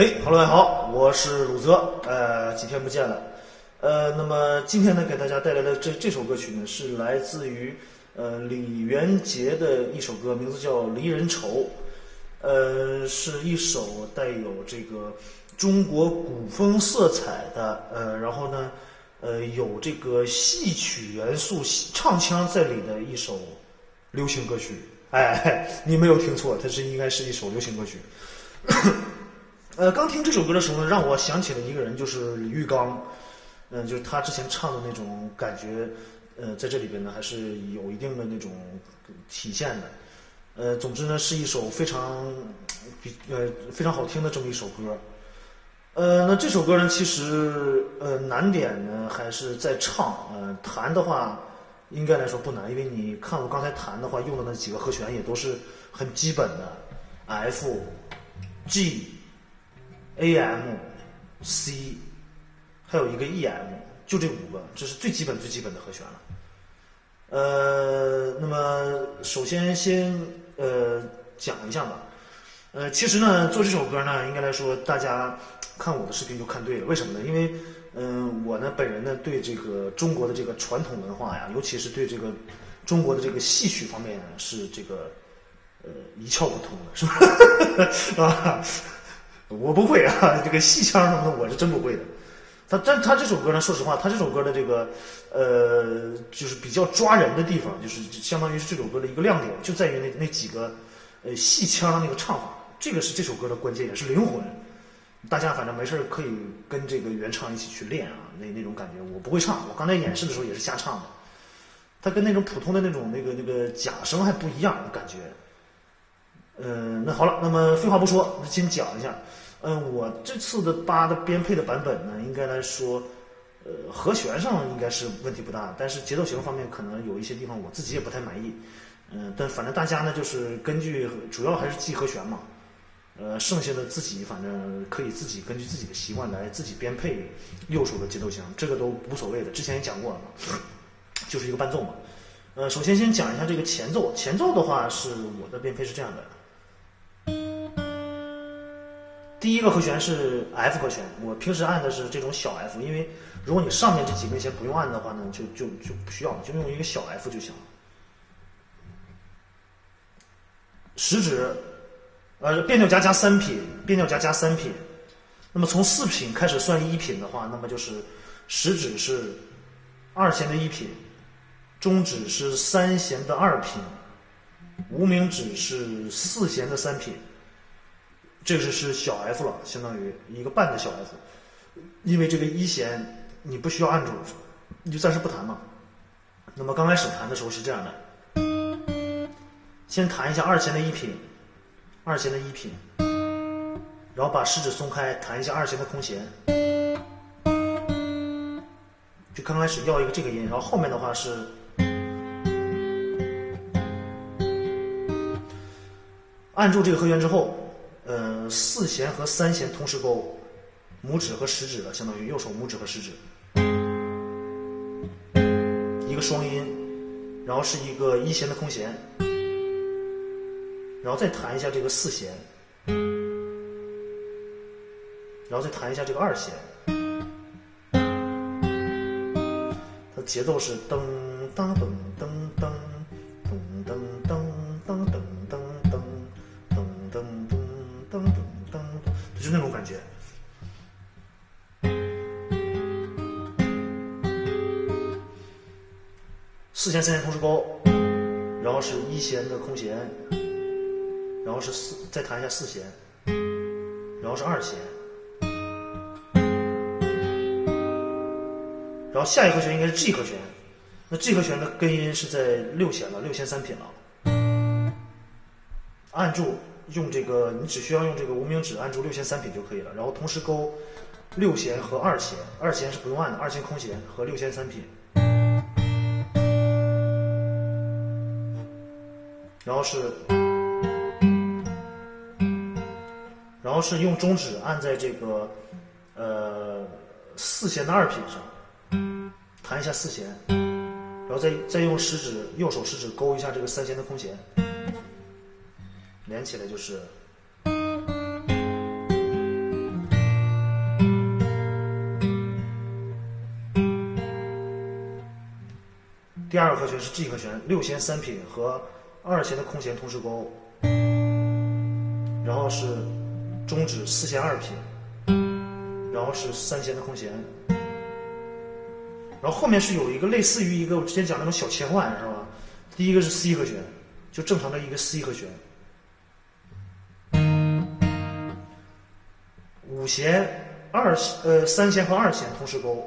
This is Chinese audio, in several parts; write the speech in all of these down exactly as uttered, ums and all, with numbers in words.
哎哈喽，大家好，我是鲁泽，呃，几天不见了，呃，那么今天呢，给大家带来的这这首歌曲呢，是来自于呃李元杰的一首歌，名字叫《离人愁》，呃，是一首带有这个中国古风色彩的，呃，然后呢，呃，有这个戏曲元素、唱腔在里的一首流行歌曲。哎，你没有听错，它是应该是一首流行歌曲。呃，刚听这首歌的时候呢，让我想起了一个人，就是李玉刚。嗯、呃，就是他之前唱的那种感觉，呃，在这里边呢还是有一定的那种体现的。呃，总之呢，是一首非常比呃非常好听的这么一首歌。呃，那这首歌呢，其实呃难点呢还是在唱，呃弹的话应该来说不难，因为你看我刚才弹的话用的那几个和弦也都是很基本的 ，F、G。A M C， 还有一个 E M， 就这五个，这是最基本最基本的和弦了。呃，那么首先先呃讲一下吧。呃，其实呢，做这首歌呢，应该来说，大家看我的视频就看对了。为什么呢？因为嗯、呃，我呢本人呢对这个中国的这个传统文化呀，尤其是对这个中国的这个戏曲方面是这个呃一窍不通的，是吧？啊。我不会啊，这个戏腔什么的我是真不会的。他但他这首歌呢，说实话，他这首歌的这个呃，就是比较抓人的地方，就是相当于是这首歌的一个亮点，就在于那那几个呃戏腔的那个唱法，这个是这首歌的关键，也是灵魂。大家反正没事可以跟这个原唱一起去练啊，那那种感觉我不会唱，我刚才演示的时候也是瞎唱的。他跟那种普通的那种那个那个假声还不一样，感觉。呃，那好了，那么废话不说，先讲一下。嗯、呃，我这次的八的编配的版本呢，应该来说，呃，和弦上应该是问题不大，但是节奏型方面可能有一些地方我自己也不太满意。嗯、呃，但反正大家呢就是根据，主要还是记和弦嘛。呃，剩下的自己反正可以自己根据自己的习惯来自己编配右手的节奏型，这个都无所谓的。之前也讲过了嘛，就是一个伴奏嘛。呃，首先先讲一下这个前奏，前奏的话是我的编配是这样的。第一个和弦是 F 和弦，我平时按的是这种小 F， 因为如果你上面这几根弦不用按的话呢，就就就不需要，就用一个小 F 就行了。食指，呃，变调夹加三品，变调夹加三品。那么从四品开始算一品的话，那么就是食指是二弦的一品，中指是三弦的二品，无名指是四弦的三品。这个是是小 F 了，相当于一个半的小 F， 因为这个一弦你不需要按住，你就暂时不弹嘛。那么刚开始弹的时候是这样的，先弹一下二弦的一品，二弦的一品，然后把食指松开，弹一下二弦的空弦，就刚开始要一个这个音，然后后面的话是按住这个和弦之后。呃，四弦和三弦同时勾，拇指和食指的，相当于右手拇指和食指，一个双音，然后是一个一弦的空弦，然后再弹一下这个四弦，然后再弹一下这个二弦，它节奏是噔当噔噔噔噔噔噔噔噔噔噔噔噔噔。噔噔噔噔，就是那种感觉。四弦三弦同时勾，然后是一弦的空弦，然后是四，再弹一下四弦，然后是二弦，然后下一和弦应该是 G 和弦，那 G 和弦的根音是在六弦了，六弦三品了，按住。用这个，你只需要用这个无名指按住六弦三品就可以了，然后同时勾六弦和二弦，二弦是不用按的，二弦空弦和六弦三品，然后是，然后是用中指按在这个呃四弦的二品上，弹一下四弦，然后再再用食指右手食指勾一下这个三弦的空弦。连起来就是第二个和弦是 G 和弦，六弦三品和二弦的空弦同时勾，然后是中指四弦二品，然后是三弦的空弦，然后后面是有一个类似于一个我之前讲那种小切换，是吧？第一个是 C 和弦，就正常的一个 C 和弦，五弦二呃三弦和二弦同时勾，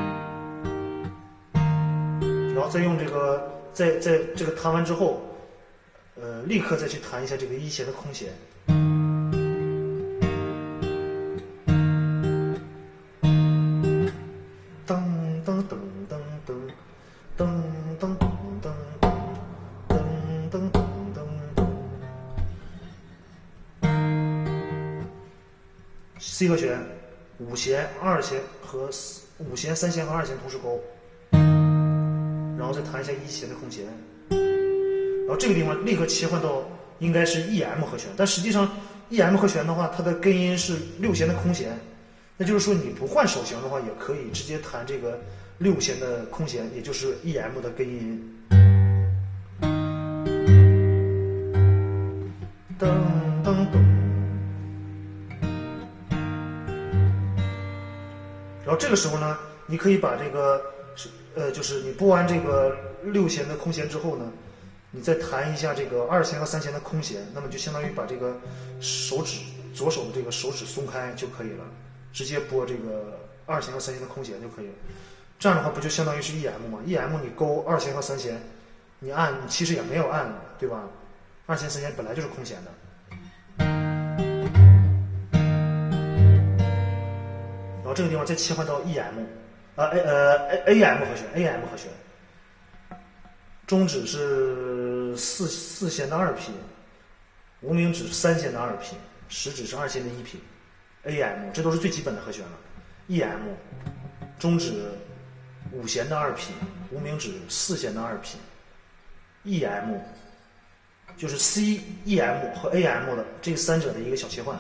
然后再用这个在在这个弹完之后，呃立刻再去弹一下这个一弦的空弦。C 和弦，五弦、二弦和五弦、三弦和二弦同时勾，然后再弹一下一弦的空弦，然后这个地方立刻切换到应该是 E M 和弦，但实际上 E M 和弦的话，它的根音是六弦的空弦，那就是说你不换手型的话，也可以直接弹这个六弦的空弦，也就是 E M 的根音。噔噔噔。然后这个时候呢，你可以把这个，呃，就是你拨完这个六弦的空弦之后呢，你再弹一下这个二弦和三弦的空弦，那么就相当于把这个手指左手的这个手指松开就可以了，直接拨这个二弦和三弦的空弦就可以了。这样的话不就相当于是 E M 吗 ？E M 你勾二弦和三弦，你按你其实也没有按，对吧？二弦三弦本来就是空弦的。然后这个地方再切换到 E M， 啊 A 呃 A M 和弦 ，A M 和弦，中指是四四弦的二品，无名指是三弦的二品，食指是二弦的一品 ，A M 这都是最基本的和弦了。E M 中指五弦的二品，无名指四弦的二品 ，E M 就是 C E M 和 A M 的这三者的一个小切换。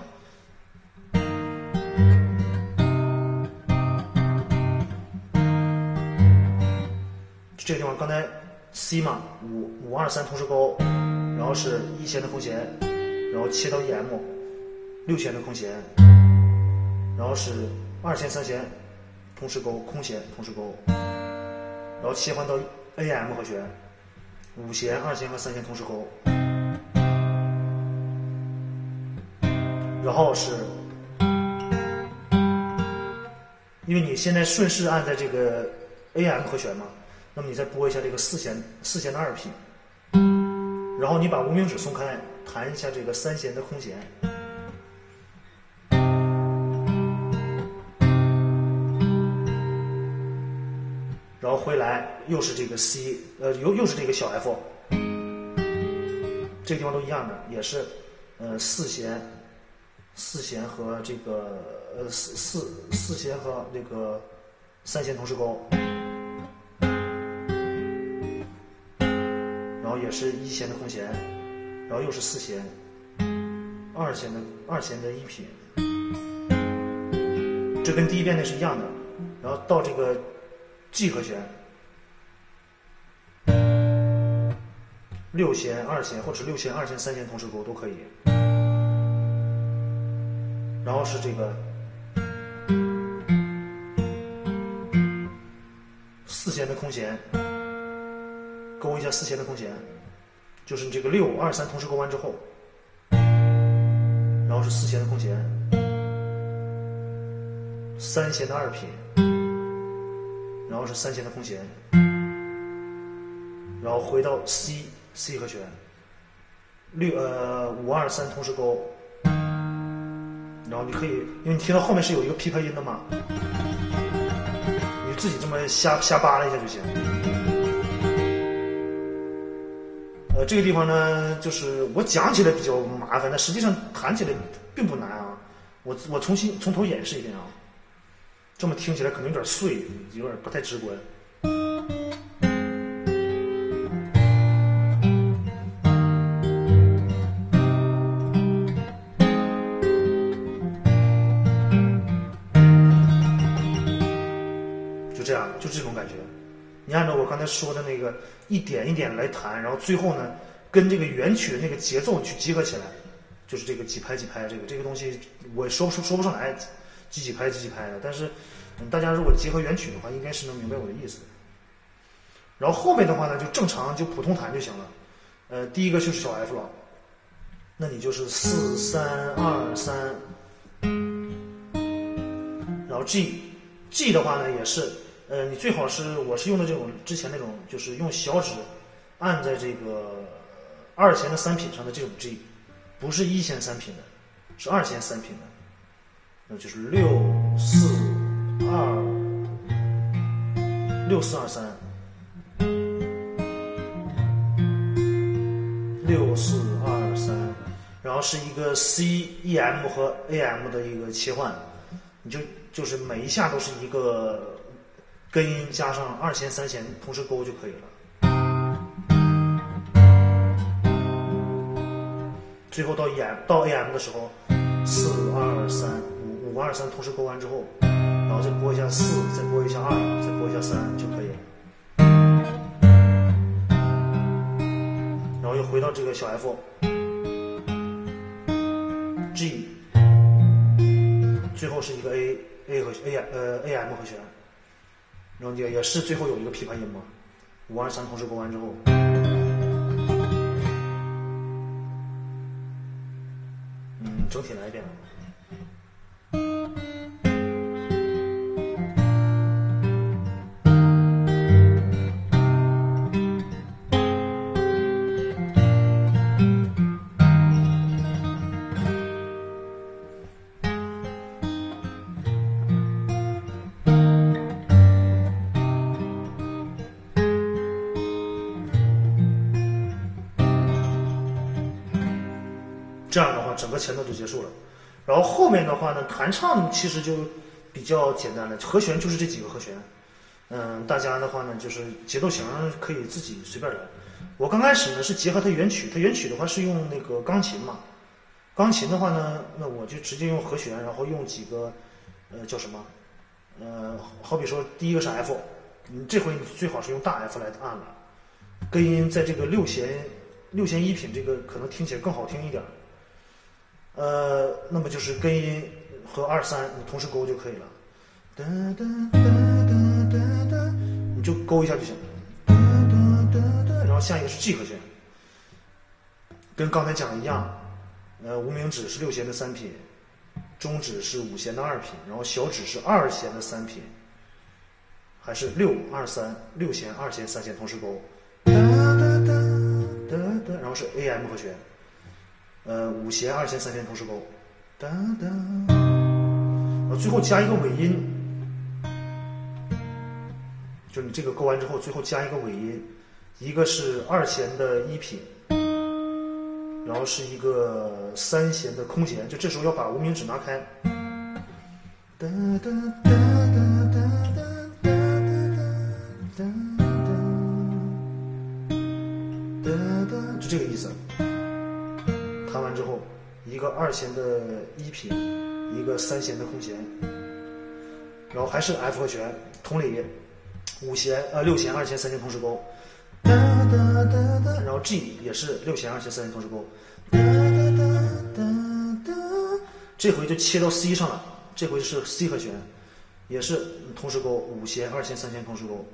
这个地方刚才 C 嘛，五五二三同时勾，然后是一弦的空弦，然后切到 E M， 六弦的空弦，然后是二弦三弦同时勾，空弦同时勾，然后切换到 A M 和弦，五弦、二弦和三弦同时勾，然后是，因为你现在顺势按在这个 A M 和弦嘛。那么你再拨一下这个四弦四弦的二品，然后你把无名指松开，弹一下这个三弦的空弦，然后回来又是这个 C， 呃，又又是这个小 F， 这个地方都一样的，也是呃四弦四弦和这个呃四四四弦和这个三弦同时勾。然后也是一弦的空弦，然后又是四弦，二弦的二弦的一品，这跟第一遍那是一样的。然后到这个 G 和弦，六弦、二弦或者六弦、二弦、三弦同时勾都可以。然后是这个四弦的空弦。勾一下四弦的空弦，就是你这个六二三同时勾完之后，然后是四弦的空弦，三弦的二品，然后是三弦的空弦，然后回到 C C 和弦，六呃五二三同时勾，然后你可以，因为你听到后面是有一个琵琶音的嘛，你自己这么瞎瞎扒拉一下就行。呃，这个地方呢，就是我讲起来比较麻烦，但实际上弹起来并不难啊。我我重新从头演示一遍啊，这么听起来可能有点碎，有点不太直观。就这样，就这种感觉。 你按照我刚才说的那个一点一点来弹，然后最后呢跟这个原曲的那个节奏去结合起来，就是这个几拍几拍，这个这个东西我说不说不上来，几几拍几几拍的，但是、嗯、大家如果结合原曲的话，应该是能明白我的意思的。然后后面的话呢，就正常就普通弹就行了。呃，第一个就是小 F 了，那你就是四三二三，然后 G，G 的话呢也是，呃，你最好是我是用的这种之前那种，就是用小指按在这个二弦的三品上的这种 G， 不是一弦三品的，是二弦三品的，那就是六四二六四二三。六四二三，然后是一个 C E M 和 A M 的一个切换，你就就是每一下都是一个根音加上二弦三弦同时勾就可以了。最后到 E M 到 A M 的时候，四二三五五二三同时勾完之后，然后再拨一下四，再拨一下二，再拨一下三就可以了。然后又回到这个小 F，G， 最后是一个 A A 和 A 呃 A M 和弦，然后也也是最后有一个琵琶音嘛，五二三同时勾完之后，嗯，整体来一遍。这样的话，整个前奏就结束了。然后后面的话呢，弹唱其实就比较简单了，和弦就是这几个和弦。嗯，大家的话呢，就是节奏型可以自己随便来。我刚开始呢是结合它原曲，它原曲的话是用那个钢琴嘛。钢琴的话呢，那我就直接用和弦，然后用几个呃叫什么？呃，好比说第一个是 F， 你这回你最好是用大 F 来按了，根音在这个六弦六弦一品这个可能听起来更好听一点。呃，那么就是根音和二三你同时勾就可以了，哒哒哒哒哒哒，你就勾一下就行。哒哒哒哒，然后下一个是 G 和弦，跟刚才讲的一样，呃，无名指是六弦的三品，中指是五弦的二品，然后小指是二弦的三品，还是六二三六弦二弦三弦同时勾，哒哒哒哒哒，然后是 A M 和弦。呃，五弦、二弦、三弦同时勾，哒哒，然后最后加一个尾音，就你这个勾完之后，最后加一个尾音，一个是二弦的一品，然后是一个三弦的空弦，就这时候要把无名指拿开，哒哒哒哒哒哒哒哒哒哒，就这个意思。弹完之后，一个二弦的一品，一个三弦的空弦，然后还是 F 和弦，同理，五弦呃六弦二弦三弦同时勾，哒哒哒哒，然后 G 也是六弦二弦三弦同时勾，哒哒哒哒哒，这回就切到 C 上了，这回是 C 和弦，也是同时勾，五弦二弦三弦同时勾，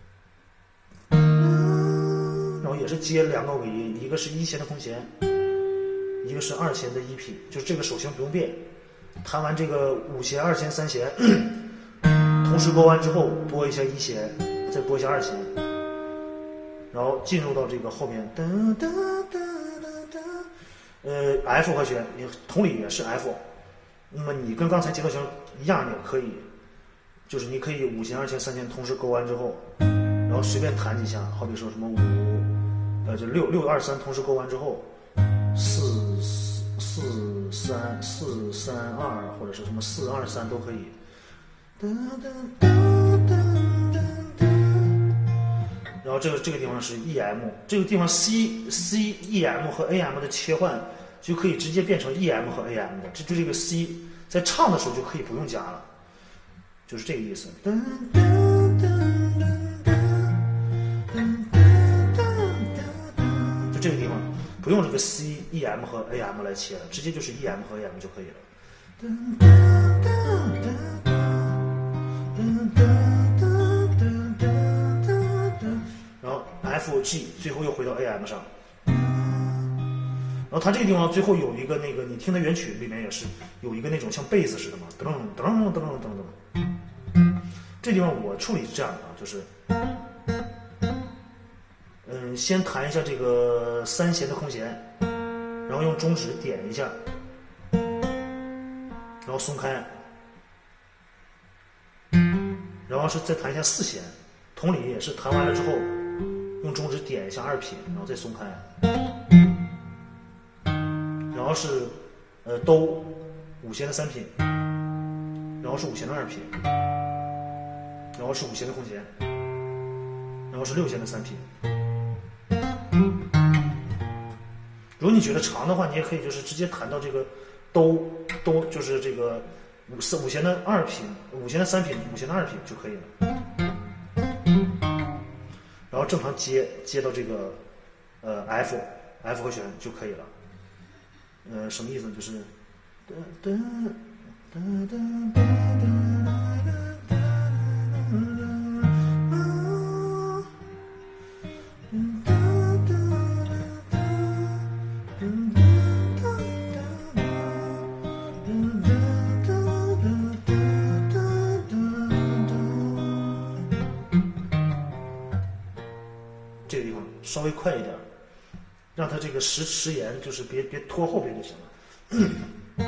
然后也是接两个尾音，一个是一弦的空弦。一个是二弦的一品，就是这个手型不用变。弹完这个五弦、二弦、三弦，同时勾完之后，拨一下一弦，再拨一下二弦，然后进入到这个后面，哒哒哒哒哒，呃 ，F 和弦，也同理也是 F。那么你跟刚才节奏型一样也可以，就是你可以五弦、二弦、三弦同时勾完之后，然后随便弹几下，好比说什么五，呃，就六六二三同时勾完之后。四四三四三二或者是什么四二三都可以。然后这个这个地方是 E M， 这个地方 C C E M 和 A M 的切换就可以直接变成 E M 和 A M 的，这就这个 C 在唱的时候就可以不用加了，就是这个意思。 这个地方不用这个 C E M 和 A M 来切了，直接就是 E M 和 A M 就可以了。然后 F G 最后又回到 A M 上。然后它这个地方最后有一个那个，你听的原曲里面也是有一个那种像贝斯似的嘛，噔噔噔噔噔噔。这地方我处理是这样的啊，就是，嗯，先弹一下这个三弦的空弦，然后用中指点一下，然后松开，然后是再弹一下四弦，同理也是弹完了之后，用中指点一下二品，然后再松开。然后是，呃，哆，五弦的三品，然后是五弦的二品，然后是五弦的空弦，然后是六弦的三品。如果你觉得长的话，你也可以就是直接弹到这个哆哆，就是这个五四五弦的二品、五弦的三品、五弦的二品就可以了。然后正常接接到这个呃 F F 和弦就可以了。呃，什么意思呢？就是，这个地方稍微快一点。让它这个时时延，就是别别拖后边就行了。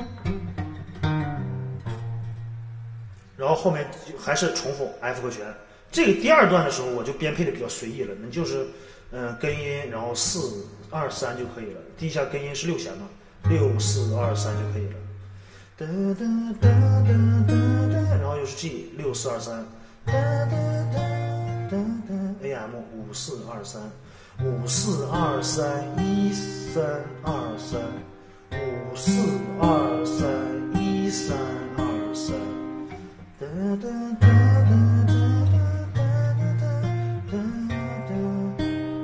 然后后面还是重复 F 和弦。这个第二段的时候，我就编配的比较随意了，你就是嗯、呃、根音，然后四二三就可以了。第一下根音是六弦嘛，六四二三就可以了。哒哒哒哒哒哒，然后又是 G 六四二三，哒哒哒哒哒 A M 五四二三。五四二三一三二三，五四二三一三二三，哒哒哒哒哒哒哒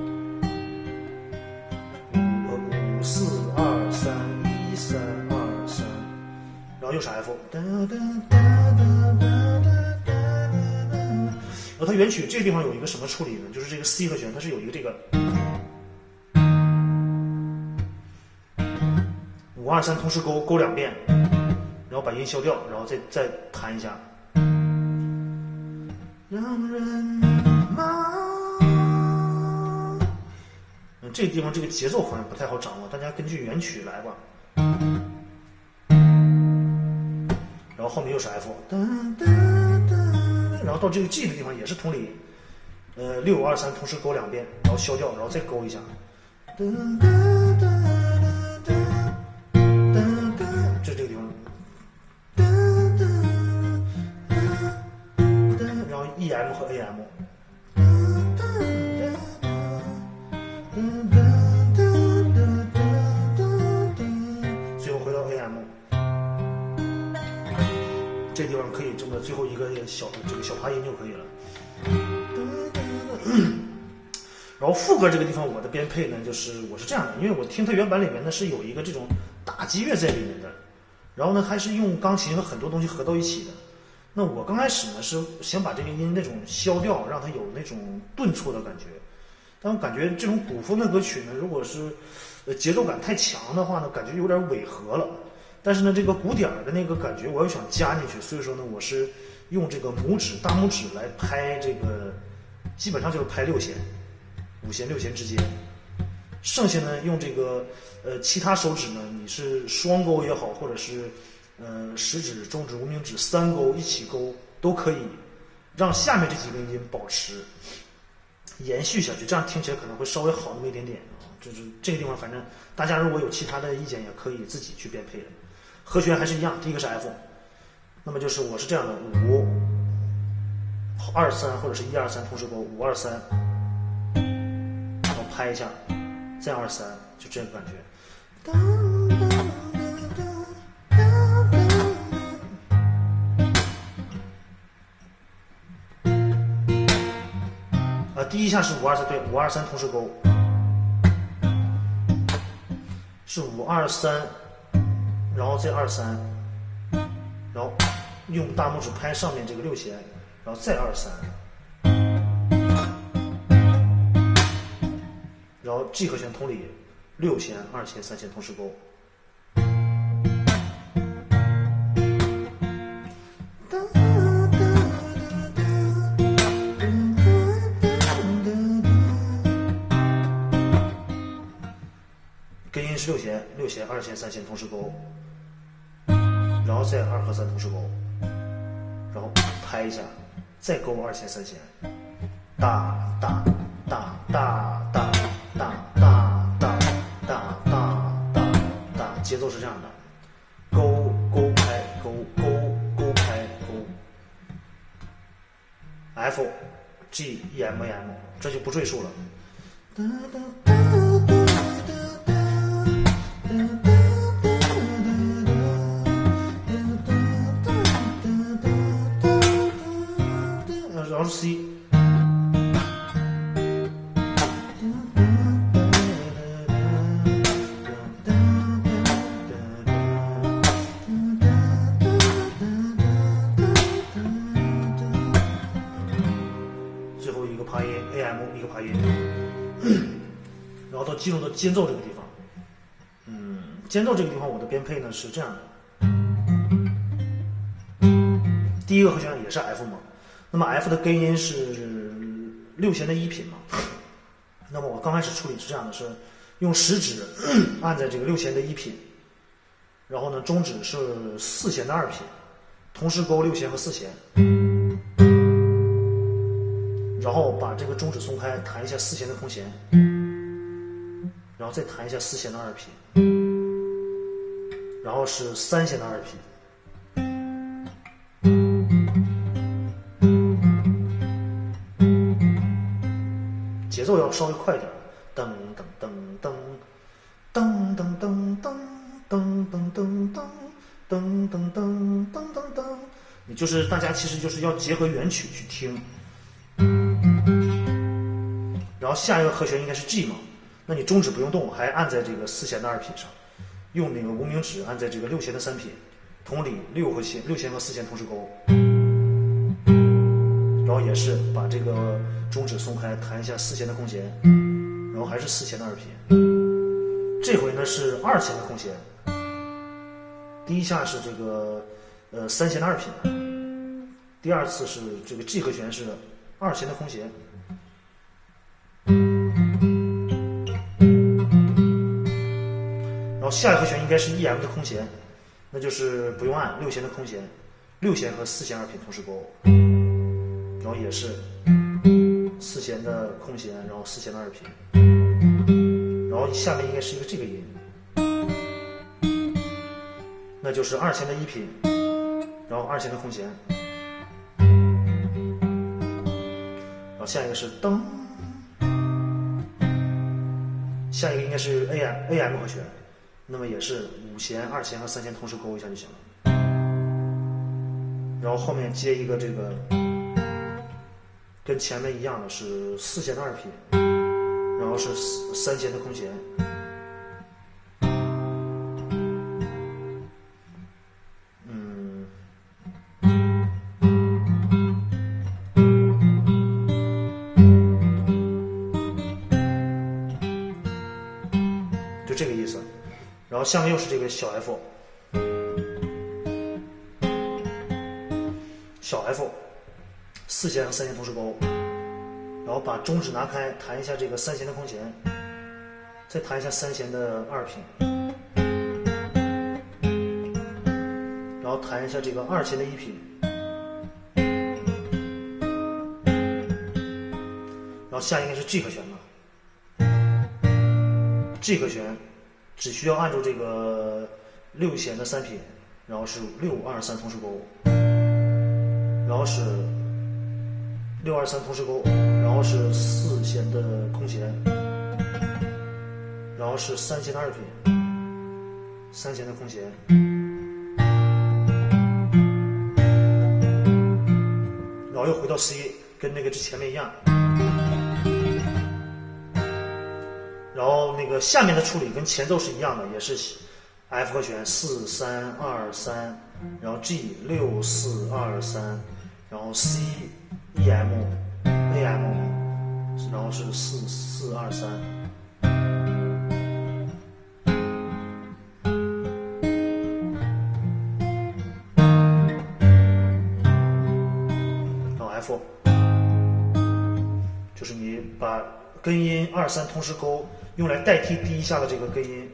哒，五四二三一三二三，然后又是 F， 哒哒哒哒哒哒。然后它原曲这个地方有一个什么处理呢？就是这个 C 和弦，它是有一个这个。五二三同时勾勾两遍，然后把音消掉，然后再再弹一下。让人忙。嗯，这个地方这个节奏好像不太好掌握，大家根据原曲来吧。然后后面又是 F， 然后到这个 G 的地方也是同理，呃，六五二三同时勾两遍，然后消掉，然后再勾一下。这这个地方，然后 E M 和 A M， 最后回到 A M， 这地方可以这么最后一个小这个小爬音就可以了。然后副歌这个地方我的编配呢，就是我是这样的，因为我听它原版里面呢是有一个这种打击乐在里面的。然后呢，还是用钢琴和很多东西合到一起的。那我刚开始呢是想把这个音那种消掉，让它有那种顿挫的感觉。但我感觉这种古风的歌曲呢，如果是呃节奏感太强的话呢，感觉有点违和了。但是呢，这个鼓点的那个感觉我又想加进去，所以说呢，我是用这个拇指大拇指来拍这个，基本上就是拍六弦，五弦六弦之间。剩下呢，用这个呃其他手指呢，你是双勾也好，或者是呃食指、中指、无名指三勾一起勾都可以，让下面这几个音保持延续下去，这样听起来可能会稍微好那么一点点啊。就是这个地方，反正大家如果有其他的意见，也可以自己去编配的。和弦还是一样，第一个是 F， 那么就是我是这样的，五二三或者是一二三同时勾，五二三，然后拍一下。再二三，就这个感觉。啊，第一下是五二三，对，五二三同时勾， 是五二三，然后再二三，然后用大拇指拍上面这个六弦，然后再二三，然后 G 和弦同理，六弦、二弦、三弦同时勾。根音是六弦，六弦、二弦、三弦同时勾，然后再二和三同时勾，然后拍一下，再勾二弦、三弦，哒哒哒哒哒哒哒哒哒哒哒哒，节奏是这样的，勾勾拍勾勾勾拍勾 ，F G E M A M， 这就不赘述了。然后是 C， 最后一个爬音 A M 一个爬音，然后到进入到间奏这个地方。嗯，间奏这个地方我的编配呢是这样的，第一个和弦也是 F 嘛。那么 F 的根音是六弦的一品嘛？那么我刚开始处理是这样的，是用食指按在这个六弦的一品，然后呢中指是四弦的二品，同时勾六弦和四弦，然后把这个中指松开，弹一下四弦的空弦，然后再弹一下四弦的二品，然后是三弦的二品。节奏要稍微快一点，噔噔噔噔噔噔噔噔噔噔噔噔噔噔噔噔噔噔，你就是大家其实就是要结合原曲去听。然后下一个和弦应该是 G 嘛，那你中指不用动，还按在这个四弦的二品上，用那个无名指按在这个六弦的三品，同理六和弦六弦和四弦同时勾。然后也是把这个中指松开，弹一下四弦的空弦，然后还是四弦的二品。这回呢是二弦的空弦，第一下是这个呃三弦的二品，第二次是这个 G 和弦是二弦的空弦。然后下一个和弦应该是 E M 的空弦，那就是不用按六弦的空弦，六弦和四弦二品同时勾。然后也是四弦的空弦，然后四弦的二品，然后下面应该是一个这个音，那就是二弦的一品，然后二弦的空弦，然后下一个是噔，下一个应该是 A M A M 和弦，那么也是五弦、二弦和三弦同时勾一下就行了，然后后面接一个这个。跟前面一样的是四弦的二品，然后是三弦的空弦，嗯，就这个意思。然后下面又是这个小 F， 小 F。四弦和三弦同时勾，然后把中指拿开，弹一下这个三弦的空弦，再弹一下三弦的二品，然后弹一下这个二弦的一品，然后下应该是 G 和弦吧 ，G 和弦只需要按住这个六弦的三品，然后是六二三同时勾，然后是。六二三同时勾，然后是四弦的空弦，然后是三弦的二品，三弦的空弦，然后又回到 C， 跟那个之前面一样， 然后那个下面的处理跟前奏是一样的，也是 F 和弦四三二三，然后 G 六四二三，然后 C E M A M， 然后是四四二三。F 就是你把根音二三同时勾用来代替第一下的这个根音，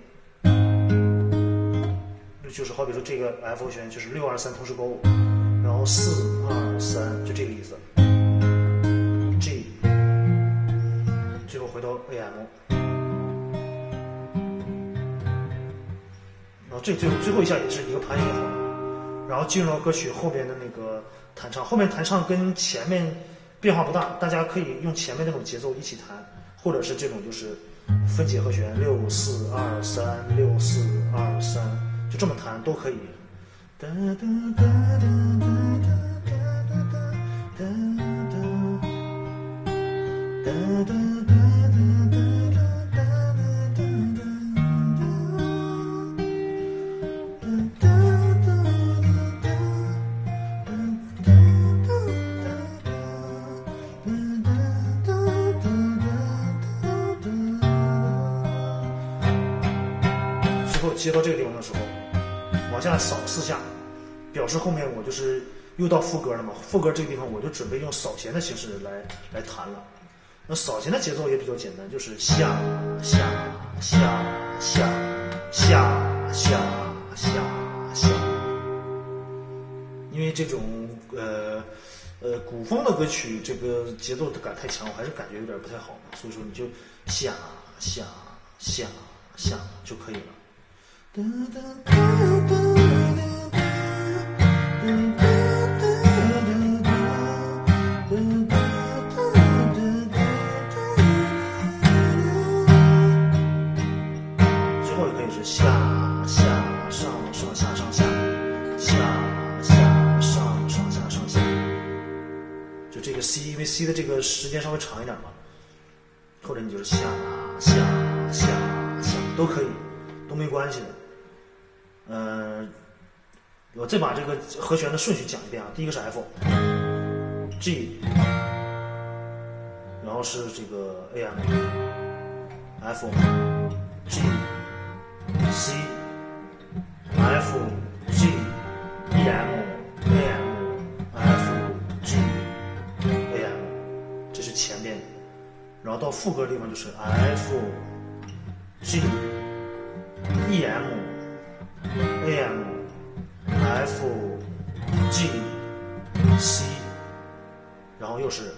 就是好比说这个 F 弦就是六二三同时勾，然后四二三就这个意思。G 最后回到 A M， 然后这最后最后一下也是一个盘音好，然后进入到歌曲后边的那个弹唱，后面弹唱跟前面变化不大，大家可以用前面那种节奏一起弹，或者是这种就是分解和弦六四二三六四二三，就这么弹都可以。哒哒哒哒哒哒哒哒。接到这个地方的时候，往下扫四下，表示后面我就是又到副歌了嘛。副歌这个地方我就准备用扫弦的形式来来弹了。那扫弦的节奏也比较简单，就是下下下下下下下下。因为这种呃呃古风的歌曲，这个节奏感太强，我还是感觉有点不太好，所以说你就下下下下就可以了。哒哒哒哒哒最后也可以是下下上上下上下下下上上下上下，就这个 C， 因为 C 的这个时间稍微长一点嘛，或者你就是下下下下都可以，都没关系的。呃，我再把这个和弦的顺序讲一遍啊。第一个是 F，G， 然后是这个 A M，F，G，C，M，A M，F，G，A M，这是前边，然后到副歌的地方就是 F，G，E M，F，G，C， 然后又是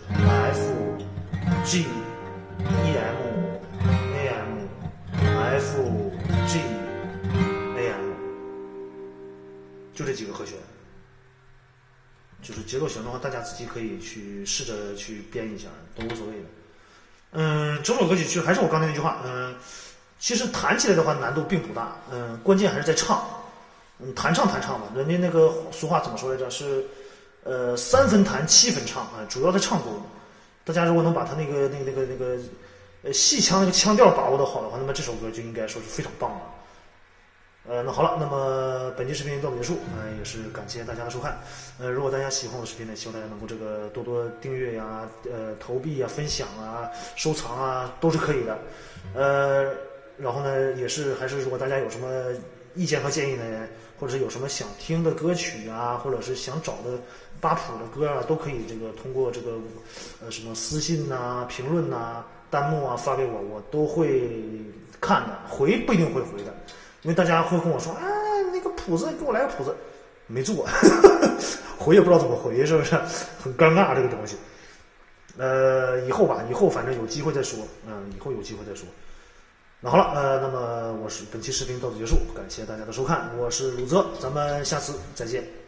F，G，E M，A M，F，G，A M，就这几个和弦。就是节奏型的话，大家自己可以去试着去编一下，都无所谓的。嗯，整首歌曲其实还是我刚才那句话，嗯，其实弹起来的话难度并不大，嗯，关键还是在唱。嗯，弹唱弹唱吧，人家那个俗话怎么说来着？是，呃，三分弹七分唱啊，主要在唱功。大家如果能把他那个那个那个那个，呃，戏腔那个腔调把握的好的话，那么这首歌就应该说是非常棒了。呃，那好了，那么本期视频到此结束，呃，也是感谢大家的收看。呃，如果大家喜欢我的视频呢，希望大家能够这个多多订阅呀、呃，投币啊、分享啊、收藏啊，都是可以的。呃，然后呢，也是还是如果大家有什么意见和建议呢，或者是有什么想听的歌曲啊，或者是想找的八谱的歌啊，都可以这个通过这个呃什么私信呐、评论呐、弹幕啊发给我，我都会看的，回不一定会回的，因为大家会跟我说啊，那个谱子给我来个谱子，没做，回也不知道怎么回，是不是很尴尬这个东西？呃，以后吧，以后反正有机会再说，嗯、呃，以后有机会再说。那好了，呃，那么我是本期视频到此结束，感谢大家的收看，我是鲁泽，咱们下次再见。